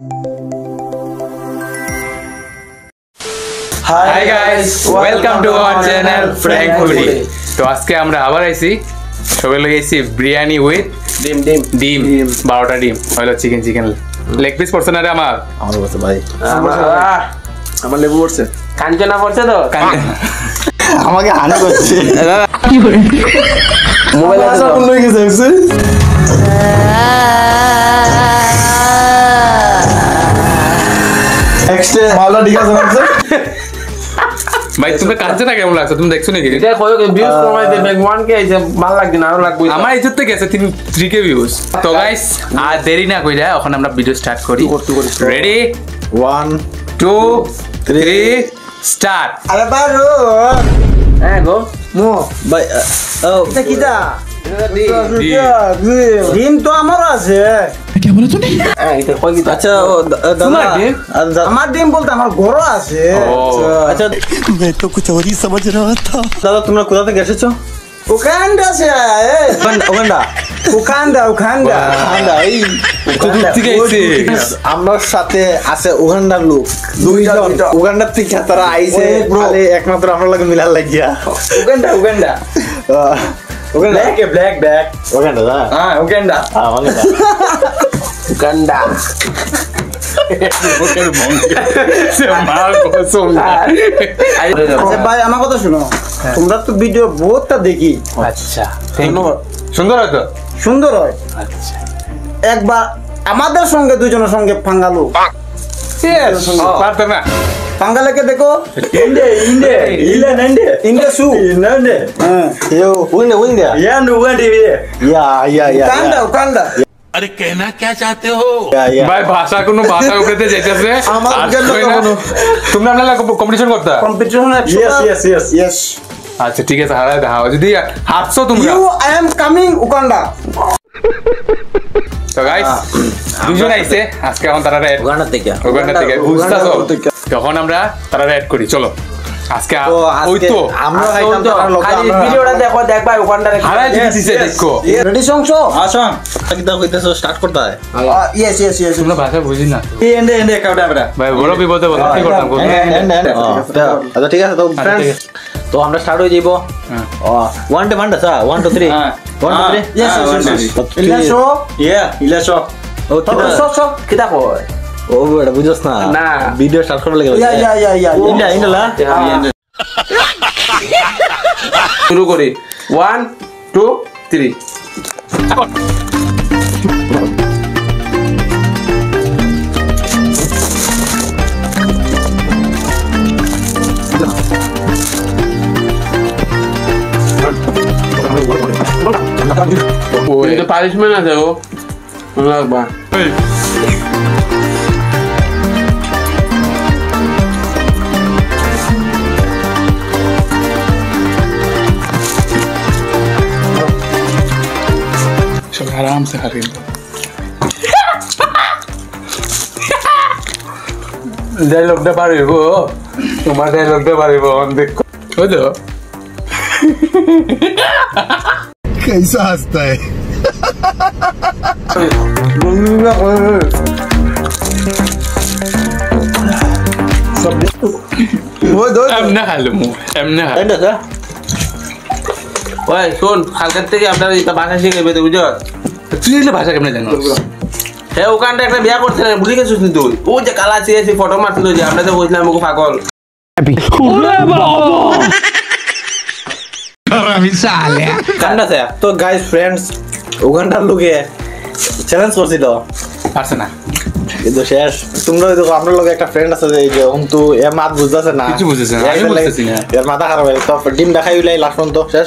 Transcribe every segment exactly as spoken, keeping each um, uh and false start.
Hi guys, welcome to our channel PrankFoody. তো আজকে আমরা আবার আইছি সবাই লাগাইছি বিরিয়ানি উইথ ডিম ডিম ডিম বারোটা ডিম হলো চিকেন চিকেন লেগ পিস পড়ছে না রে আমার আমার বসে ভাই আমার লেবু পড়ছে কাঞ্চনা পড়ছে তো আমাকে হানি করছে কি করে মোবাইল আছে কোন লই গেছে এক্সট্রা মালটা ঠিক আছে না ভাই তুমি কাঁচে না কেমন লাগছে তুমি দেখছো নাকি এটা কয় ভিউজ কমাই দে ব্যাক ওয়ান কে আইছে ভালো লাগছে না আরো লাগবে আমার ইজ্জত থেকে গেছে থ্রি কে ভিউজ তো গাইস আর দেরি না কইরা এখন আমরা ভিডিও স্টার্ট করি ready one two three start আরে বারো হ্যাঁ গো মো ভাই ও এটা কিটা ডিম তো আমার আছে কি বলে তুমি হ্যাঁ এটা কই কি আচ্ছা দাদা আমার ডিম বলতে আমার ঘর আছে আচ্ছা मैं तो कुछ और ही समझ रहा था দাদা তোমরা কোথা থেকে এসেছো উগান্ডা से आए উগান্ডা উগান্ডা উগান্ডা উগান্ডা এই কত থেকে আইছে আমার সাথে আছে উগান্ডার লোক দুইজন উগান্ডা থেকে তারা আইছে খালি একমাত্র আমরা লাগে মিলার লাগিয়া Uganda Uganda Uganda. Black, black, black. Uganda, dah. Ah, Uganda. Ah, Uganda. Uganda. Bukan bangke. Semal kosong. আচ্ছা ভাই আমার কথা শুনো তোমরা তো ভিডিও বহুতটা দেখি আচ্ছা ধন্যবাদ সুন্দর হয় তো সুন্দর হয় আচ্ছা একবার আমাদের সঙ্গে দুজনের সঙ্গে পাঙ্গালো यस পারতে না পাঙ্গালেকে দেখো ইন্ডে ইন্ডে ইলে নন্ডে ইন্ডে সু নন্ডে হ্যাঁ यो উইন্ডে উইন্ডে या नो उगंडे या या या কান্ডা কান্ডা अरे कहना क्या चाहते हो भाई भाषा কোনো ভাষা উপরেতে যাইতেছে আমার কোনো তোমরা আমরা কম্পিটিশন করতে competition yes yes yes yes আচ্ছা ঠিক আছে হারাই দাও যদি হাতছো তোমরা you I am coming Uganda তো গাইস দুজন আইছে আজকে এখন তারা রেড উগান্ডা থেকে উগান্ডা থেকে বুঝতাছো তখন আমরা তারা রেড করি চলো আজকে ওই তো আমরা খাইতাম তারা লোক খালি ভিডিওটা দেখো দেখবা উগান্ডারে হারাই দিতেছে দেখো রেডি সংস আসুন কি দাও কইতেছো স্টার্ট করতে হয় यस यस यस তোমরা ভাষা বুঝি না এই এন্ডে এন্ডে কাউটা আমরা ভাই বড় বিপদে বল কি করতাম এন্ডে এন্ডে আচ্ছা ঠিক আছে তো फ्रेंड्स তো আমরা স্টার্ট হয়ে যাইবো one to one সা one to three one to three yes yes ইলাশো ইয়া ইলাশো ও কিটা সো কিটা কই ও বড় বুঝছস না না ভিডিও স্টার্ট করতে লাগে ইয়া ইয়া ইয়া ইয়া ইন্ডা ইন্ডা শুরু করি one two three itu punishment aja lo enggak bang coba aram se hari ini dialog dah baru bu cuma dialog dah baru bu untuk udah कैसा हंसता है वो दो एमना हालमु एमना एंड दा ওই শুন কালকের থেকে আপনারা এটা ভাষা শিখবে তো বুঝছো তুই এলে ভাষা কেমনে জানোস হে ওখানটা একটা বিয়া করতে না ভুলে গেছিস তুই ও যে কালা চেয়েছি ফটো মারছিল যে আমরা তো বলছিলাম আমাকে পাগল ওরে বাবা মিসালে কান্না সে তো গাইস ফ্রেন্ডস উগান্ডার লোকে চ্যালেঞ্জ করছিল পারছ না কিন্তু শেষ তোমরা দেখো আমরা লোকে একটা ফ্রেন্ড আছে যে কিন্তু এ মাত বুঝতাছে না কিছু বুঝতেছ না আমি বুঝতেছি না এর মাথা খারাপ হয়ে তো ডিম দেখাই উলাই লাস্ট পর্যন্ত শেষ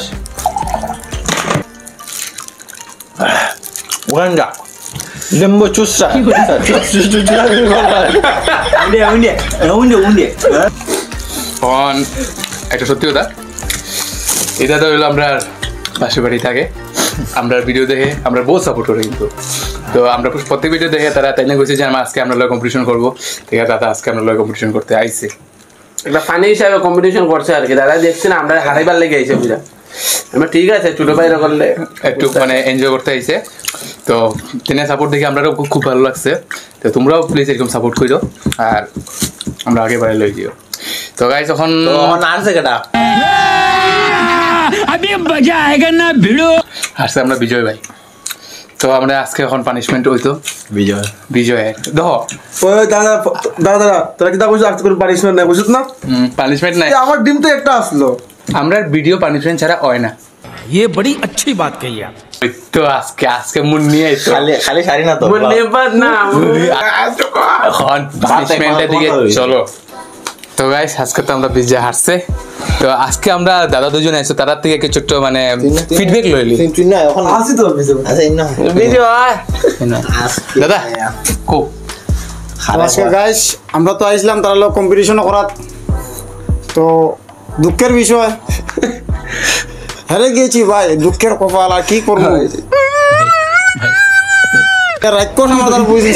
উগান্ডা লেম্বো চুসা চুস চুস উন্ডে উন্ডে উন্ডে উন্ডে কোন এটা সত্যি কথা এটা তো হলো আমরা পাশে বাড়ি থাকে আমরা ভিডিও দেখে আমরা বহুত সাপোর্ট করি কিন্তু তো আমরা প্রত্যেক ভিডিও দেখে তারা তাই না কইছে যে আমরা আজকে আমরা লয় কম্পিটিশন করব ঠিক আছে দাদা আজকে আমরা লয় কম্পিটিশন করতে আইছে একটা ফানি হিসাবে কম্পিটিশন করছে আর কি দাদা দেখছেন আমরা হারাইবার লেগে আইছে বুঝা আমরা ঠিক আছে ছোট ভাইরা করলে একটু মানে এনজয় করতে আইছে তো তিনি সাপোর্ট দেখে আমরাও খুব ভালো লাগছে তো তোমরাও প্লিজ এরকম সাপোর্ট করো আর আমরা আগে বাড়ি লই দিও তো গাইস এখন তখন আর সেটা अभी मजा आएगा ना भिड़ो আসছে আমরা বিজয় ভাই তো আমরা আজকে এখন পানিশমেন্ট হইতো বিজয় বিজয়ের দেখো ওই দাদা দাদা দাদা তোরা কি তা বুঝছিস আজকে কোনো পানিশমেন্ট নাই বুঝছিস না পানিশমেন্ট নাই আমার ডিম তো একটা আসলো আমরা ভিডিও পানিশমেন্ট ছাড়া হয় না ये बड़ी अच्छी बात कही आप তো আজকে আজকে মুন নিয়ে আইতো খালি খালি শাড়ি না তো নেবার না এখন পানিশমেন্টের দিকে চলো তো গাইস আজকে তো আমরা বিজয় হারছে তো আজকে আমরা দাদা দুজন আইছো তার থেকে একটা ছোট্ট মানে ফিডব্যাক লইলি তুই না এখন আসি তো বিজয় আচ্ছা ইন্না ভিডিও দাদা কো আজকে গাইস আমরা তো আইছিলাম তার লোক কম্পিটিশন করার তো দুঃখের বিষয় হেরে গেছি ভাই দুঃখের কপাল আর কি করবো রাক্ষস আমাদের বুঝি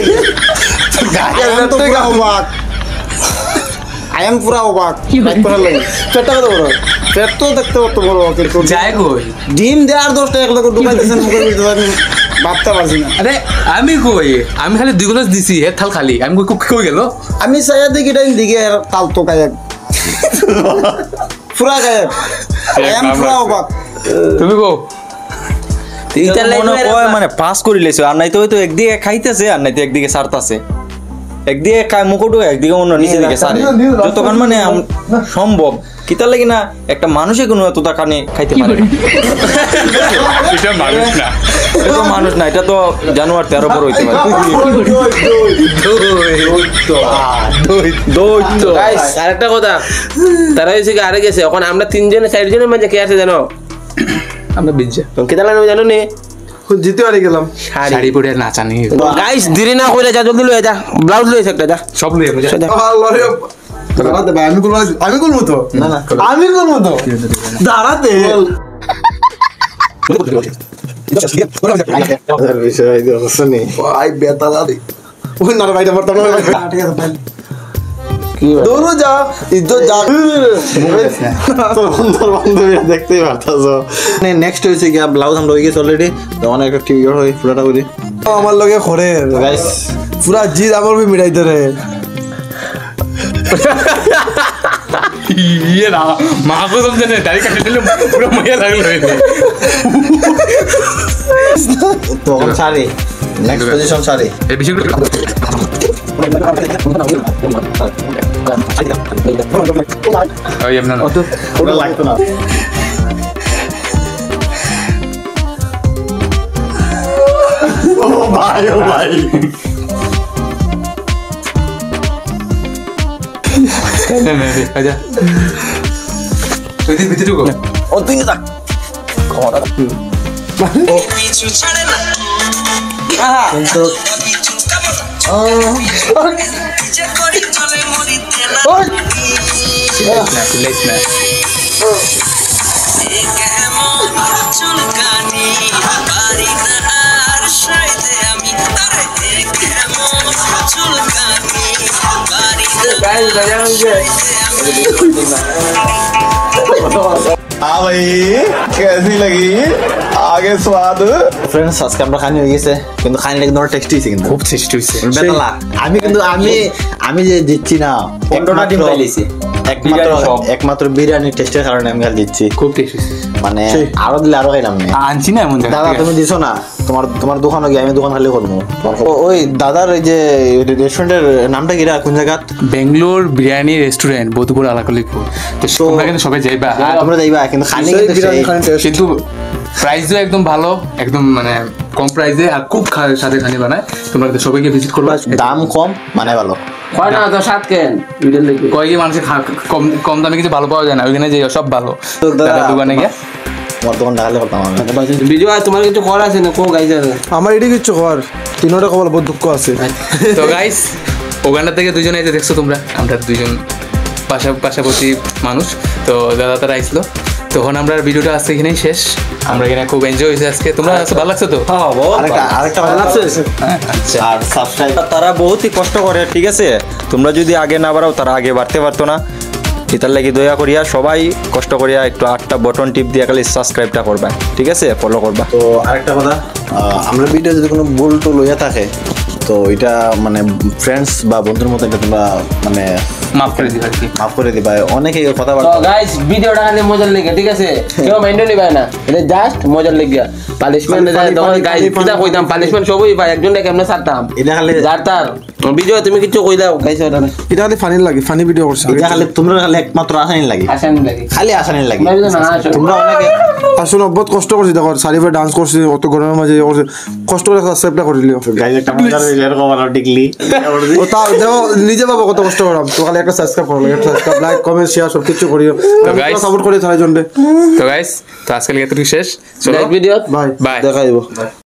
আই এম পুরা অবাক পেটটা কত বড় পেট তো দেখতে কত বড় কিন্তু যাই কই ডিম দেওয়ার দশটা এক লোক ঢুকাই দিয়েছেন মুখের ভিতরে আমি ভাবতে পারছি না আরে আমি কই আমি খালি দুই গ্লাস দিছি হে থাল খালি আমি কই কই গেল আমি সাইয়া দিকে টাইম দিকে তাল তো গায়েব পুরা গায়েব আই এম পুরা অবাক তুমি কো তিনটা লাইন মানে পাস করে লেছো আর নাই তো হয়তো একদিকে খাইতেছে আর নাই তো একদিকে সারতাছে একদিকে খায় মুকুটু একদিকে অন্য নিচে দিকে সারে যতক্ষণ মানে সম্ভব কিতা লাগি না একটা মানুষে কোনো এতটা কানে খাইতে পারে এটা মানুষ না এটা তো মানুষ না এটা তো জানোয়ার তেরো বড় হইতে পারে আরেকটা কথা তারা হয়েছে কি আরে গেছে এখন আমরা তিনজনে চারজনের মাঝে কে আছে জানো আমরা বিজয় তুমি কেটা লাগবে জানো নে জিতে পারি গেলাম শাড়ি পরে নাচানি গাইস দেরি না কইরা যা জলদি লয়ে যা ব্লাউজ লইছে একটা যা সব লইয়া যা দাঁড়াতে ভাই আমি করবো আমি করবো তো না না আমি করবো তো দাঁড়াতে ভাই বেতালা দি ওই না ভাইটা বর্তমানে ঠিক আছে ভাই দৌড়ো যা ইজ্জত যা বন্ধু বন্ধু দেখতেই পারতাছো মানে নেক্সট হইছে কি ব্লাউজ আমরা হয়ে গেছে অলরেডি তো অনেক একটা টিউর হয় পুরাটা করি আমার লগে খরে গাইস পুরা জিদ আমার ভি মিটাইতে রে ये ना मां को समझे नहीं दाढ़ी काट ले पूरा मजा लग रहा है তো সারি নেক্সট পজিশন সারি এই বিষয় ও এমন না অত ওটা লাগতো না ও ভাই ও ভাই আচ্ছা তুই দিন ভিতরে ঢুকো ও তুই না কোড়া ও পিছু ছাড়ে না আহা কিন্তু যে করি চলে মরিতে না না প্লিজ না এ কেমন চুলকানি পারি না আর সাইতে আমি আরে এ কেমন চুলকানি পারি না গাইস বাজা হইছে हाँ भाई कैसी लगी आगे स्वाद ফ্রেন্ডস আজকে আমরা খানি হয়ে গেছে কিন্তু খানি একদম টেস্টি হইছে কিন্তু খুব টেস্টি হইছে বেতালা আমি কিন্তু আমি আমি যে দিচ্ছি না পনেরোটা ডিম পাইছি একমাত্র একমাত্র বিরিয়ানি টেস্টের কারণে আমি খালি দিচ্ছি খুব টেস্টি মানে আরো দিলে আরো খাইলাম না আনছি না এমন দাদা তুমি দিছো না তোমার তোমার দোকানে গিয়ে আমি দোকান খালি করবো ওই দাদার এই যে রেস্টুরেন্টের নামটা কি রা কোন জায়গা বেঙ্গলোর বিরিয়ানি রেস্টুরেন্ট বধুপুর আলাকলিপুর তো তোমরা কিন্তু সবাই যাইবা আর তোমরা যাইবা কিন্তু খানি কিন্তু সেই কিন্তু প্রাইসও একদম ভালো একদম মানে কম প্রাইসে আর খুব সাথে খানি বানায় তোমরা সবাইকে ভিজিট করবা দাম কম মানে ভালো কয় না তো সাত কেন ভিডিও দেখি কয়েকই মানুষের কম কম দামে কিছু ভালো পাওয়া যায় না ওইখানে যে সব ভালো দাদা দোকানে গিয়ে তোমার দোকান দেখালে করতাম আমি ভিডিও আর তোমার কিছু করা আছে না কো গাইস আমার এটি কিচ্ছু কর তিনটা কবল বহুত দুঃখ আছে তো গাইস ওখানটা থেকে দুজনে এসে দেখছো তোমরা আমরা দুইজন পাশা পাশাপাশি মানুষ তো দাদা তারা আইসলো তখন আমরা ভিডিওটা আজকে এখানেই শেষ আমরা এখানে খুব এনজয় হয়েছে আজকে তোমরা ভালো লাগছে তো আরেকটা আরেকটা ভালো লাগছে আচ্ছা আর সাবস্ক্রাইব তারা বহুতই কষ্ট করে ঠিক আছে তোমরা যদি আগে না বাড়াও তারা আগে বাড়তে পারতো না এটার লাগি দয়া করিয়া সবাই কষ্ট করিয়া একটু আটটা বটন টিপ দিয়ে খালি সাবস্ক্রাইবটা করবা, ঠিক আছে, ফলো করবা। তো আরেকটা কথা, আহ, আমরা ভিডিও যদি কোনো ভুল টুল হইয়া থাকে তো এটা মানে ফ্রেন্ডস বা বন্ধুর মতো এটা তোমরা মানে মাফ করে দিবা আর কি। মাফ করে দিবা। অনেকে তো কথাবার্তা গাইস ভিডিওটা খালি মজার লেগে, ঠিক আছে, কেউ মাইন্ড নিবে না, এটা জাস্ট মজার লেগে। পানিশমেন্ট গাইস কিটা কইতাম, পানিশমেন্ট সবই পাই, একজনটা কেমনে ছাড়তাম এটা খালি যার তার ভিডিও। তুমি কিছু কই দাও গাইস, ওটা এটা খালি ফানি লাগে, ফানি ভিডিও করছে। এটা খালি তোমরা খালি একমাত্র আসানি লাগে, আসান লাগে, খালি আসানি লাগে। আমি তো না আসো। তোমরা অনেকে আসলে বহুত কষ্ট করছি, দেখো সারিফে ডান্স করছি অত গরমের মাঝে করছে, কষ্ট করে সাবস্ক্রাইবটা করে দিও। গাইজ একটা মজার এরকম আর টিকলি ও তা দেখো নিজে বাবা কত কষ্ট করলাম, তো খালি একটা সাবস্ক্রাইব করো, একটা সাবস্ক্রাইব, লাইক, কমেন্ট, শেয়ার সব কিছু করিও, guys, সাপোর্ট করে তার জন্য। তো গাইস, তো আজকে এতটুকু শেষ, চলো নেক্সট ভিডিও বাই বাই। দেখা দিব।